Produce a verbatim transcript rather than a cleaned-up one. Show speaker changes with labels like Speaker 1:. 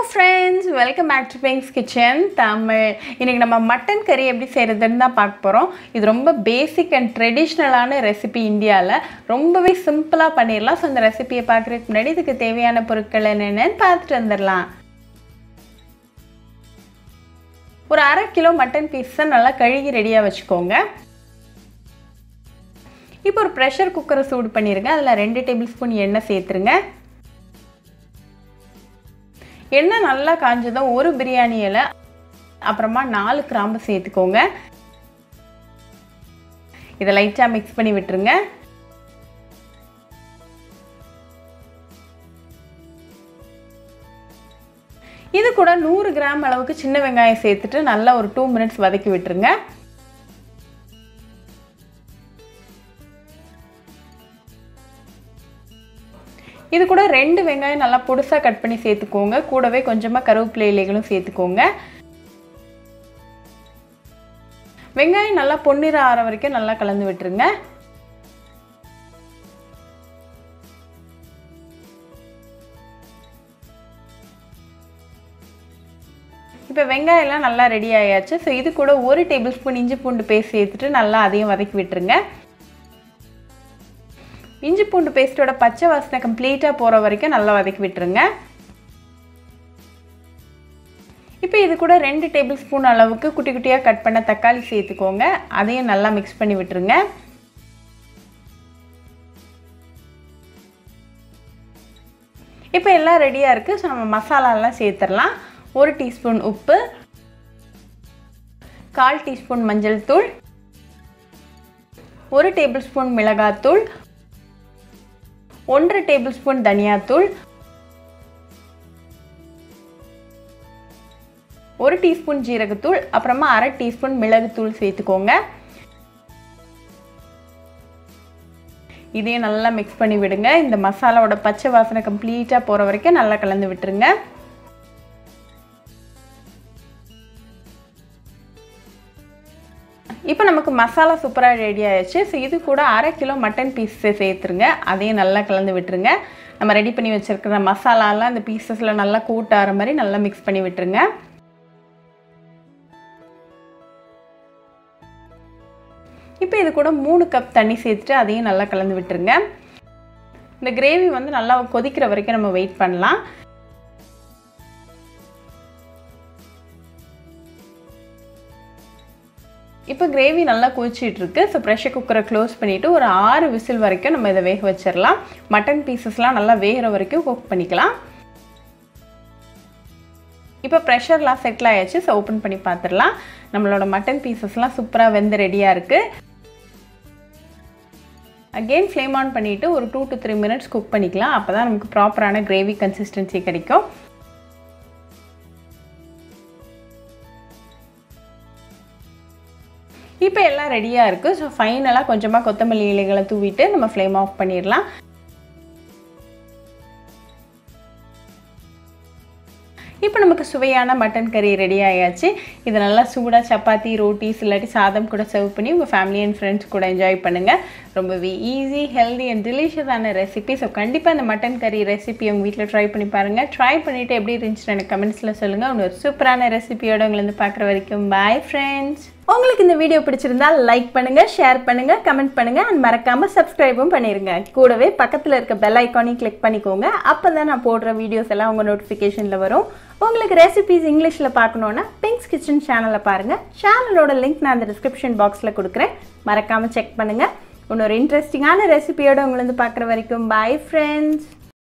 Speaker 1: friends, welcome back to Pink's Kitchen Tamil. இன்னைக்கு நம்ம mutton கறி எப்படி செய்யறதுன்னு தான் பார்க்க போறோம். இது ரொம்ப பேசிக் அண்ட் ட்ரெடிஷனலான ரெசிபி இந்தியால ரொம்பவே சிம்பிளா பண்ணிரலாம். சோ இந்த ரெசிபியை பார்க்கறதுக்கு முன்னாடி இதுக்கு தேவையான பொருட்கள் என்னென்னன்னு பார்த்துட்டு வந்துடலாம். ஒரு அரை கிலோ மட்டன் பீஸ் நல்லா கழுகி ரெடியா வச்சுக்கோங்க. இப்போ ஒரு பிரஷர் குக்கரை சூடு பண்ணிருங்க. அதுல ரெண்டு டேபிள் ஸ்பூன் எண்ணெய் சேர்த்துருங்க. எண்ணெய் நல்லா காஞ்சதும் ஒரு பிரியாணி இலை அப்புறமா நாலு கிராம்பு சேர்த்துக்கோங்க. இதை லைட்டா மிக்ஸ் பண்ணி விட்டுருங்க. இது கூட நூறு கிராம் அளவுக்கு சின்ன வெங்காயம் சேர்த்துட்டு நல்லா ஒரு டூ மினிட்ஸ் வதக்கி விட்டுருங்க. இது கூட ரெண்டு வெங்காயம் நல்லா பொடிசா கட் பண்ணி சேர்த்துக்கோங்க. கூடவே கொஞ்சமா கருவேப்பிலை இலைகளும் சேர்த்துக்கோங்க. வெங்காயம் நல்லா பொன்னிற ஆற வரைக்கும் நல்லா கலந்து விட்டுருங்க. இப்போ வெங்காயம் எல்லாம் நல்லா ரெடி ஆயாச்சு. ஸோ இது கூட ஒரு டேபிள் ஸ்பூன் இஞ்சி பூண்டு பேஸ்ட் சேர்த்துட்டு நல்லா அதையும் வதக்கி விட்டுருங்க. இஞ்சி பூண்டு பேஸ்டோட பச்சை வாசனை கம்ப்ளீட்டா போற வரைக்கும் நல்லா வதக்கி விட்டுருங்க. இப்போ இது கூட ரெண்டு டேபிள் ஸ்பூன் அளவுக்கு குட்டி குட்டியா கட் பண்ண தக்காளி சேர்த்துக்கோங்க. அதையும் நல்லா மிக்ஸ் பண்ணி விட்டுருங்க. இப்போ எல்லாம் ரெடியா இருக்கு. ஸோ நம்ம மசாலா எல்லாம் சேர்த்துடலாம். ஒரு டீஸ்பூன் உப்பு, கால் டீஸ்பூன் மஞ்சள் தூள், ஒரு டேபிள் ஸ்பூன் மிளகாத்தூள், ஒன்றரை டேபிள் ஸ்பூன் தனியாத்தூள், ஒரு டீஸ்பூன் ஜீரகத்தூள், அப்புறமா அரை டீஸ்பூன் மிளகுத்தூள் சேர்த்துக்கோங்க. இதையும் நல்லா மிக்ஸ் பண்ணி விடுங்க. இந்த மசாலாவோட பச்சை வாசனை கம்ப்ளீட்டா போற வரைக்கும் நல்லா கலந்து விட்டுருங்க. இப்போ நமக்கு மசாலா சூப்பரா ரெடி ஆயிடுச்சு. ஸோ இது கூட அரை கிலோ மட்டன் பீஸ் சேர்த்துருங்க. அதையும் நல்லா கலந்து விட்டுருங்க. நம்ம ரெடி பண்ணி வச்சிருக்கிற மசாலாலாம் இந்த பீசஸ்ல நல்லா கோட் ஆகிற மாதிரி நல்லா மிக்ஸ் பண்ணி விட்டுருங்க. இப்போ இது கூட மூணு கப் தண்ணி சேர்த்துட்டு அதையும் நல்லா கலந்து விட்டுருங்க. இந்த கிரேவி வந்து நல்லா கொதிக்கிற வரைக்கும் நம்ம வெயிட் பண்ணலாம். இப்போ கிரேவி நல்லா கொதிச்சிட்டு இருக்கு. ஸோ ப்ரெஷர் குக்கரை க்ளோஸ் பண்ணிட்டு ஒரு ஆறு விசில் வரைக்கும் நம்ம இதை வேக வச்சிடலாம். மட்டன் பீசஸ்லாம் நல்லா வேகிற வரைக்கும் குக் பண்ணிக்கலாம். இப்போ ப்ரெஷர்லாம் செட்டில் ஆயாச்சு. ஸோ ஓப்பன் பண்ணி பார்த்துடலாம். நம்மளோட மட்டன் பீசஸ்லாம் சூப்பராக வெந்து ரெடியாக இருக்கு. அகெயின் ஃப்ளேம் ஆன் பண்ணிட்டு ஒரு two to three minutes cook பண்ணிக்கலாம். அப்போ தான் நமக்கு ப்ராப்பரான கிரேவி கன்சிஸ்டன்சி கிடைக்கும். இப்போ எல்லாம் ரெடியா இருக்கு. ஸோ ஃபைனலா கொஞ்சமா கொத்தமல்லி இலைகளை தூவிட்டு நம்ம ஃப்ளேம் ஆஃப் பண்ணிடலாம். இப்போ நமக்கு சுவையான மட்டன் கறி ரெடி ஆயாச்சு. இது நல்லா சூடா சப்பாத்தி, ரோட்டிஸ் இல்லாட்டி சாதம் கூட சர்வ் பண்ணி உங்கள் ஃபேமிலி அண்ட் ஃப்ரெண்ட்ஸ் கூட என்ஜாய் பண்ணுங்க. ரொம்பவே ஈஸி, ஹெல்தி அண்ட் டெலிஷியஸான ரெசிபி. ஸோ கண்டிப்பாக இந்த மட்டன் கறி ரெசிபி உங்கள் வீட்டில் ட்ரை பண்ணி பாருங்க. ட்ரை பண்ணிட்டு எப்படி இருந்துச்சுன்னு எனக்கு கமெண்ட்ஸில் சொல்லுங்க. ஒரு சூப்பரான ரெசிபியோட உங்களை வந்து பார்க்குற வரைக்கும் பாய் ஃப்ரெண்ட்ஸ். உங்களுக்கு இந்த வீடியோ பிடிச்சிருந்தா லைக் பண்ணுங்க, ஷேர் பண்ணுங்க, கமெண்ட் பண்ணுங்க அண்ட் மறக்காம சப்ஸ்கிரைபும் பண்ணிருங்க. கூடவே பக்கத்துல இருக்க பெல் ஐகானையும் கிளிக் பண்ணிக்கோங்க. அப்பதான் நான் போடுற வீடியோஸ் எல்லாம் உங்க நோட்டிஃபிகேஷன்ல வரும். உங்களுக்கு ரெசிபிஸ் இங்கிலீஷ்ல பார்க்கணும்னா பிங்க்ஸ் கிச்சன் சேனலை பாருங்க. சேனலோட லிங்க் நான் அந்த டிஸ்கிரிப்ஷன் பாக்ஸ்ல கொடுக்குறேன். மறக்காம செக் பண்ணுங்க. இன்னொரு இன்ட்ரெஸ்டிங்கான ரெசிபியோட உங்களை வந்து பார்க்குற வரைக்கும் பாய் ஃப்ரெண்ட்ஸ்.